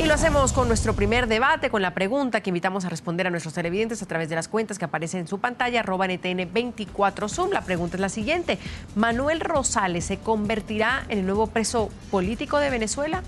lo hacemos con nuestro primer debate, con la pregunta que invitamos a responder a nuestros televidentes a través de las cuentas que aparecen en su pantalla, @NTN24Zoom. La pregunta es la siguiente: ¿Manuel Rosales se convertirá en el nuevo preso político de Venezuela?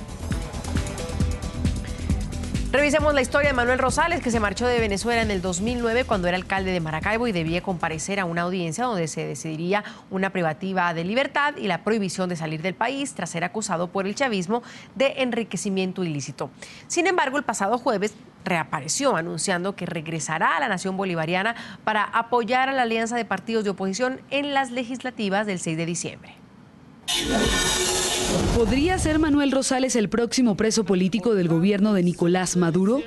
Revisemos la historia de Manuel Rosales, que se marchó de Venezuela en el 2009 cuando era alcalde de Maracaibo y debía comparecer a una audiencia donde se decidiría una privativa de libertad y la prohibición de salir del país tras ser acusado por el chavismo de enriquecimiento ilícito. Sin embargo, el pasado jueves reapareció anunciando que regresará a la nación bolivariana para apoyar a la alianza de partidos de oposición en las legislativas del 6 de diciembre. ¿Podría ser Manuel Rosales el próximo preso político del gobierno de Nicolás Maduro?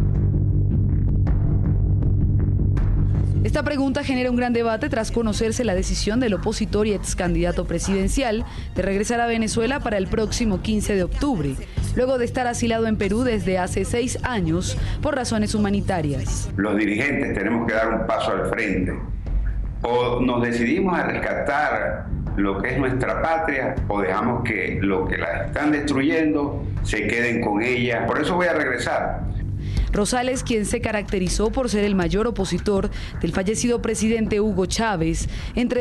Esta pregunta genera un gran debate tras conocerse la decisión del opositor y ex candidato presidencial de regresar a Venezuela para el próximo 15 de octubre, luego de estar asilado en Perú desde hace 6 años por razones humanitarias. Los dirigentes tenemos que dar un paso al frente. O nos decidimos a rescatar lo que es nuestra patria, o dejamos que lo que la están destruyendo se queden con ella. Por eso voy a regresar. Rosales, quien se caracterizó por ser el mayor opositor del fallecido presidente Hugo Chávez entre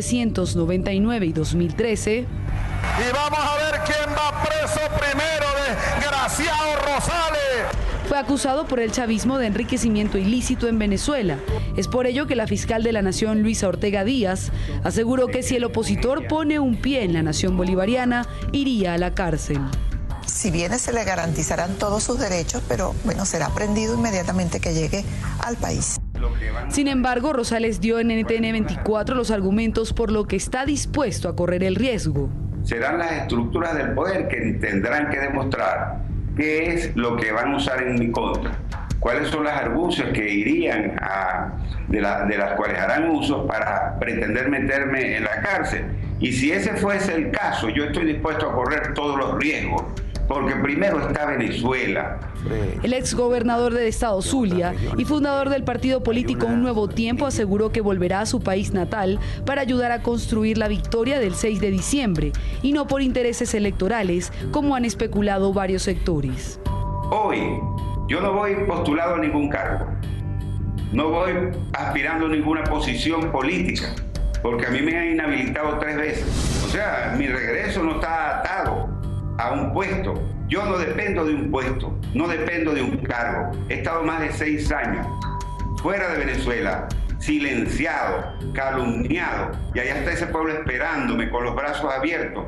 1999 y 2013. Y vamos a ver quién va preso primero, desgraciado Rosales. Fue acusado por el chavismo de enriquecimiento ilícito en Venezuela. Es por ello que la fiscal de la Nación, Luisa Ortega Díaz, aseguró que si el opositor pone un pie en la nación bolivariana, iría a la cárcel. Si bien se le garantizarán todos sus derechos, pero bueno, será prendido inmediatamente que llegue al país. Sin embargo, Rosales dio en NTN 24 los argumentos por lo que está dispuesto a correr el riesgo. Serán las estructuras del poder que tendrán que demostrar qué es lo que van a usar en mi contra, cuáles son las argucias que irían de las cuales harán uso para pretender meterme en la cárcel. Y si ese fuese el caso, yo estoy dispuesto a correr todos los riesgos, porque primero está Venezuela. El exgobernador del estado Zulia y fundador del partido político Un Nuevo Tiempo aseguró que volverá a su país natal para ayudar a construir la victoria del 6 de diciembre y no por intereses electorales, como han especulado varios sectores. Hoy yo no voy postulado a ningún cargo, no voy aspirando a ninguna posición política, porque a mí me han inhabilitado 3 veces. O sea, mi regreso no está atado a un puesto. Yo no dependo de un puesto, no dependo de un cargo. He estado más de 6 años fuera de Venezuela, silenciado, calumniado, y allá está ese pueblo esperándome con los brazos abiertos.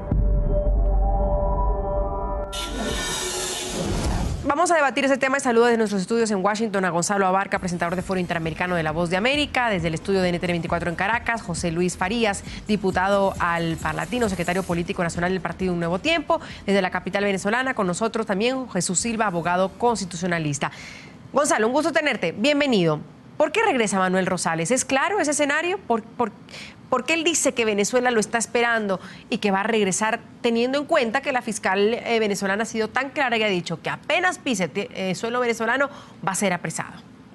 Vamos a debatir ese tema y saludo desde nuestros estudios en Washington a Gonzalo Abarca, presentador de Foro Interamericano de La Voz de América, desde el estudio de NTN24 en Caracas, José Luis Farías, diputado al Parlatino, secretario político nacional del Partido Un Nuevo Tiempo, desde la capital venezolana, con nosotros también Jesús Silva, abogado constitucionalista. Gonzalo, un gusto tenerte, bienvenido. ¿Por qué regresa Manuel Rosales? ¿Es claro ese escenario? ¿Por qué él dice que Venezuela lo está esperando y que va a regresar, teniendo en cuenta que la fiscal venezolana ha sido tan clara y ha dicho que apenas pise suelo venezolano va a ser apresado?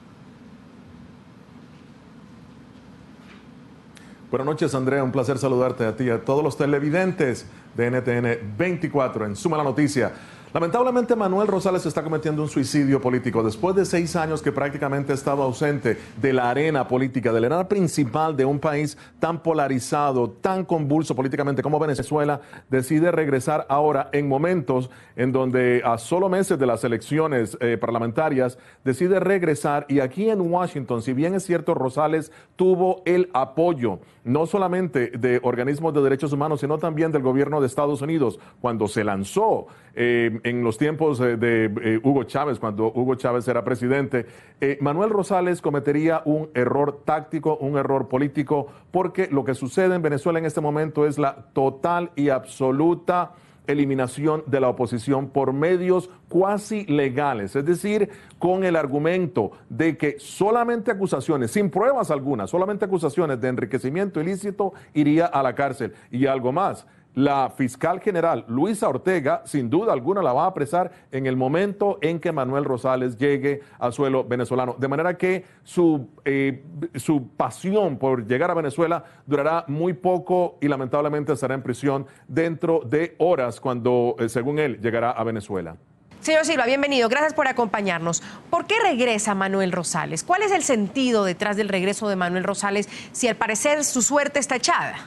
Buenas noches, Andrea. Un placer saludarte a ti y a todos los televidentes de NTN 24 en Suma la Noticia. Lamentablemente, Manuel Rosales está cometiendo un suicidio político. Después de 6 años que prácticamente ha estado ausente de la arena política, de la arena principal de un país tan polarizado, tan convulso políticamente como Venezuela, decide regresar ahora en momentos en donde a solo meses de las elecciones parlamentarias, decide regresar. Y aquí en Washington, si bien es cierto, Rosales tuvo el apoyo no solamente de organismos de derechos humanos, sino también del gobierno de Estados Unidos cuando se lanzó en los tiempos de Hugo Chávez, cuando Hugo Chávez era presidente. Manuel Rosales cometería un error táctico, un error político, porque lo que sucede en Venezuela en este momento es la total y absoluta eliminación de la oposición por medios cuasi legales, es decir, con el argumento de que solamente acusaciones, sin pruebas algunas, solamente acusaciones de enriquecimiento ilícito iría a la cárcel. Y algo más, la fiscal general Luisa Ortega, sin duda alguna, la va a apresar en el momento en que Manuel Rosales llegue a suelo venezolano. De manera que su pasión por llegar a Venezuela durará muy poco y lamentablemente estará en prisión dentro de horas cuando, según él, llegará a Venezuela. Señor Silva, bienvenido. Gracias por acompañarnos. ¿Por qué regresa Manuel Rosales? ¿Cuál es el sentido detrás del regreso de Manuel Rosales si al parecer su suerte está echada?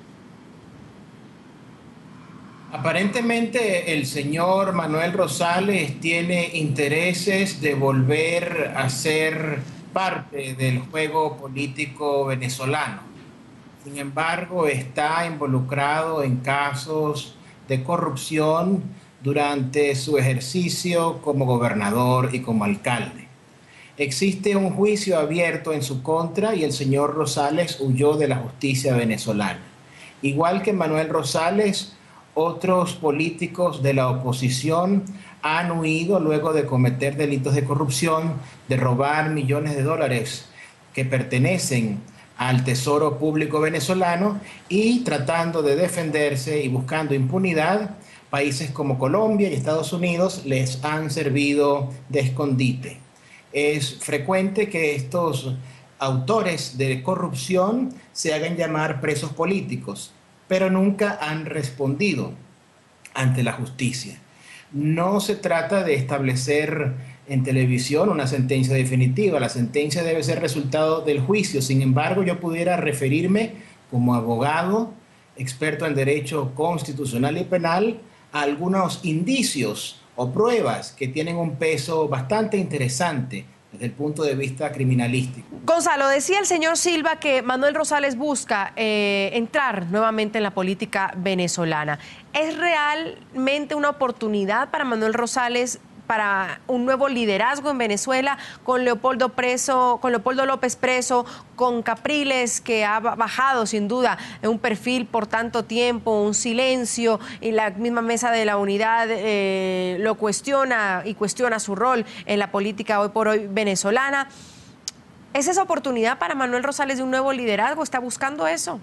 Aparentemente el señor Manuel Rosales tiene intereses de volver a ser parte del juego político venezolano. Sin embargo, está involucrado en casos de corrupción durante su ejercicio como gobernador y como alcalde. Existe un juicio abierto en su contra y el señor Rosales huyó de la justicia venezolana. Igual que Manuel Rosales, otros políticos de la oposición han huido luego de cometer delitos de corrupción, de robar millones de dólares que pertenecen al Tesoro Público venezolano y tratando de defenderse y buscando impunidad. Países como Colombia y Estados Unidos les han servido de escondite. Es frecuente que estos autores de corrupción se hagan llamar presos políticos, pero nunca han respondido ante la justicia. No se trata de establecer en televisión una sentencia definitiva. La sentencia debe ser resultado del juicio. Sin embargo, yo pudiera referirme como abogado, experto en derecho constitucional y penal, a algunos indicios o pruebas que tienen un peso bastante interesante desde el punto de vista criminalístico. Gonzalo, decía el señor Silva que Manuel Rosales busca entrar nuevamente en la política venezolana. ¿Es realmente una oportunidad para Manuel Rosales para un nuevo liderazgo en Venezuela, con Leopoldo López preso, con Capriles, que ha bajado sin duda un perfil por tanto tiempo, un silencio, y la misma Mesa de la Unidad lo cuestiona y cuestiona su rol en la política hoy por hoy venezolana? ¿Es esa oportunidad para Manuel Rosales de un nuevo liderazgo? ¿Está buscando eso?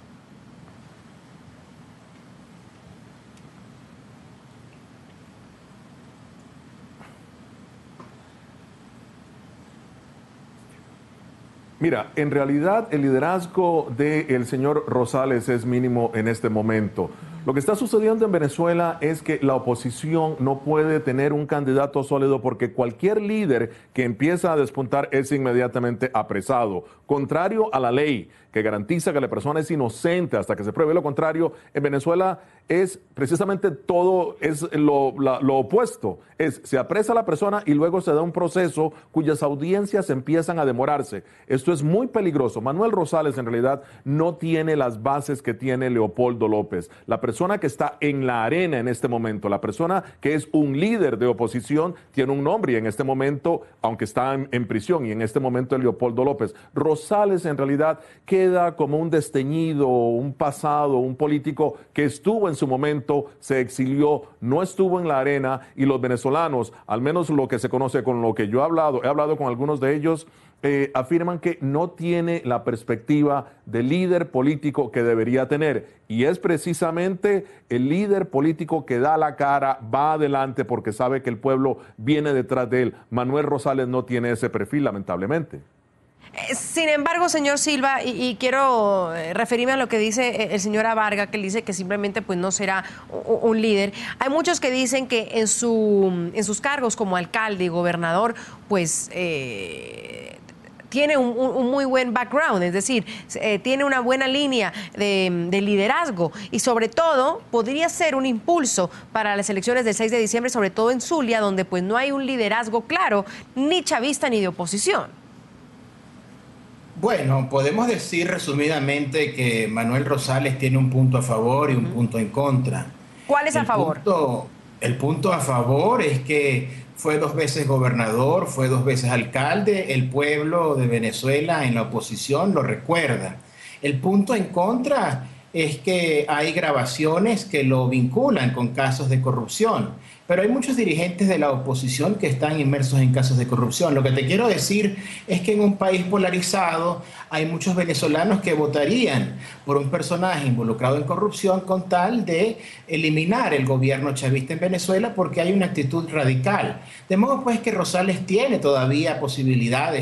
Mira, en realidad el liderazgo del señor Rosales es mínimo en este momento. Lo que está sucediendo en Venezuela es que la oposición no puede tener un candidato sólido porque cualquier líder que empieza a despuntar es inmediatamente apresado. Contrario a la ley que garantiza que la persona es inocente hasta que se pruebe lo contrario, en Venezuela es precisamente todo es lo opuesto. Se apresa a la persona y luego se da un proceso cuyas audiencias empiezan a demorarse. Esto es muy peligroso. Manuel Rosales en realidad no tiene las bases que tiene Leopoldo López. La persona que está en la arena en este momento, la persona que es un líder de oposición, tiene un nombre y en este momento, aunque está en prisión, y en este momento es Leopoldo López. Rosales en realidad queda como un desteñido, un pasado, un político que estuvo en su momento, se exilió, no estuvo en la arena, y los venezolanos, al menos lo que se conoce con lo que yo he hablado con algunos de ellos, afirman que no tiene la perspectiva de líder político que debería tener, y es precisamente el líder político que da la cara, va adelante porque sabe que el pueblo viene detrás de él. Manuel Rosales no tiene ese perfil, lamentablemente. Sin embargo, señor Silva, y quiero referirme a lo que dice el señor Abarga, que él dice que simplemente pues no será un líder. Hay muchos que dicen que en sus cargos como alcalde y gobernador, pues tiene un muy buen background, es decir, tiene una buena línea de liderazgo y sobre todo podría ser un impulso para las elecciones del 6 de diciembre, sobre todo en Zulia, donde pues no hay un liderazgo claro, ni chavista ni de oposición. Bueno, podemos decir resumidamente que Manuel Rosales tiene un punto a favor y un punto en contra. ¿Cuál es a favor? El punto a favor es que fue 2 veces gobernador, fue 2 veces alcalde, el pueblo de Venezuela en la oposición lo recuerda. El punto en contra es que hay grabaciones que lo vinculan con casos de corrupción. Pero hay muchos dirigentes de la oposición que están inmersos en casos de corrupción. Lo que te quiero decir es que en un país polarizado hay muchos venezolanos que votarían por un personaje involucrado en corrupción con tal de eliminar el gobierno chavista en Venezuela porque hay una actitud radical. De modo pues que Rosales tiene todavía posibilidades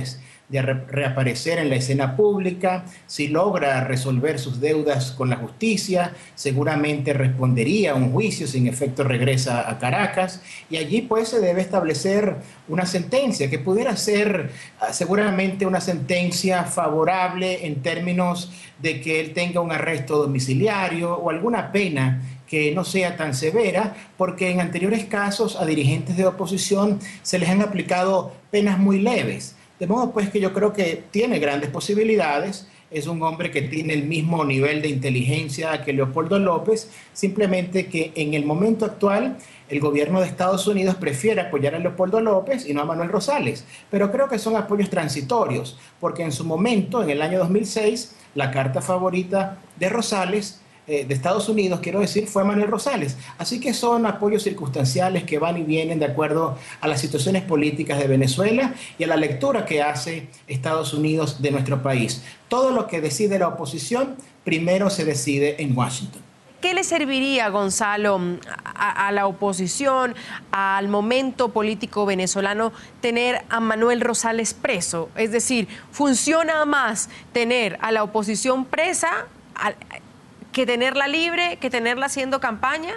de reaparecer en la escena pública. Si logra resolver sus deudas con la justicia, seguramente respondería a un juicio, sin efecto regresa a Caracas, y allí pues se debe establecer una sentencia que pudiera ser seguramente una sentencia favorable en términos de que él tenga un arresto domiciliario o alguna pena que no sea tan severa, porque en anteriores casos a dirigentes de oposición se les han aplicado penas muy leves. De modo pues que yo creo que tiene grandes posibilidades. Es un hombre que tiene el mismo nivel de inteligencia que Leopoldo López, simplemente que en el momento actual el gobierno de Estados Unidos prefiere apoyar a Leopoldo López y no a Manuel Rosales. Pero creo que son apoyos transitorios, porque en su momento, en el año 2006, la carta favorita de Rosales, de Estados Unidos, quiero decir, fue Manuel Rosales. Así que son apoyos circunstanciales que van y vienen de acuerdo a las situaciones políticas de Venezuela y a la lectura que hace Estados Unidos de nuestro país. Todo lo que decide la oposición, primero se decide en Washington. ¿Qué le serviría, Gonzalo, a la oposición, al momento político venezolano, tener a Manuel Rosales preso? Es decir, ¿funciona más tener a la oposición presa que tenerla libre, que tenerla haciendo campaña?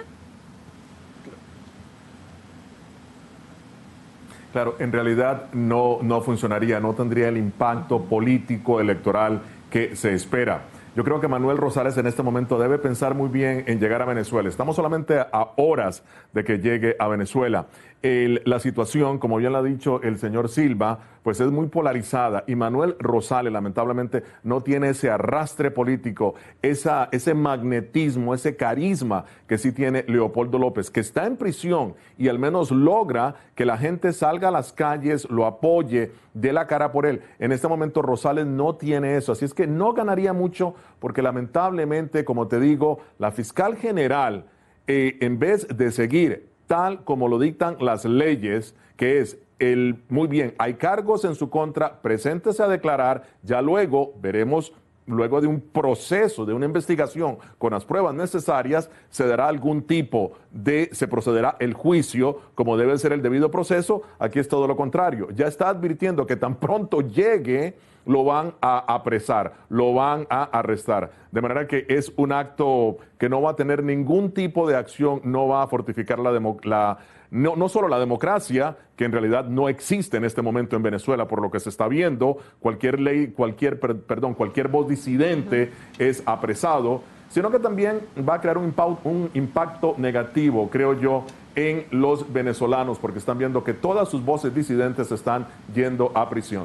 Claro, en realidad no funcionaría, no tendría el impacto político electoral que se espera. Yo creo que Manuel Rosales en este momento debe pensar muy bien en llegar a Venezuela. Estamos solamente a horas de que llegue a Venezuela. La situación, como bien lo ha dicho el señor Silva, pues es muy polarizada y Manuel Rosales lamentablemente no tiene ese arrastre político, ese magnetismo, ese carisma que sí tiene Leopoldo López, que está en prisión y al menos logra que la gente salga a las calles, lo apoye, dé la cara por él. En este momento Rosales no tiene eso, así es que no ganaría mucho porque lamentablemente, como te digo, la fiscal general, en vez de seguir tal como lo dictan las leyes, que es muy bien, hay cargos en su contra, preséntese a declarar, ya luego veremos, luego de un proceso, de una investigación con las pruebas necesarias, se dará algún tipo se procederá el juicio como debe ser el debido proceso. Aquí es todo lo contrario, ya está advirtiendo que tan pronto llegue, lo van a apresar, lo van a arrestar. De manera que es un acto que no va a tener ningún tipo de acción, no va a fortificar no solo la democracia, que en realidad no existe en este momento en Venezuela, por lo que se está viendo, cualquier voz disidente es apresado, sino que también va a crear un impacto negativo, creo yo, en los venezolanos, porque están viendo que todas sus voces disidentes están yendo a prisión.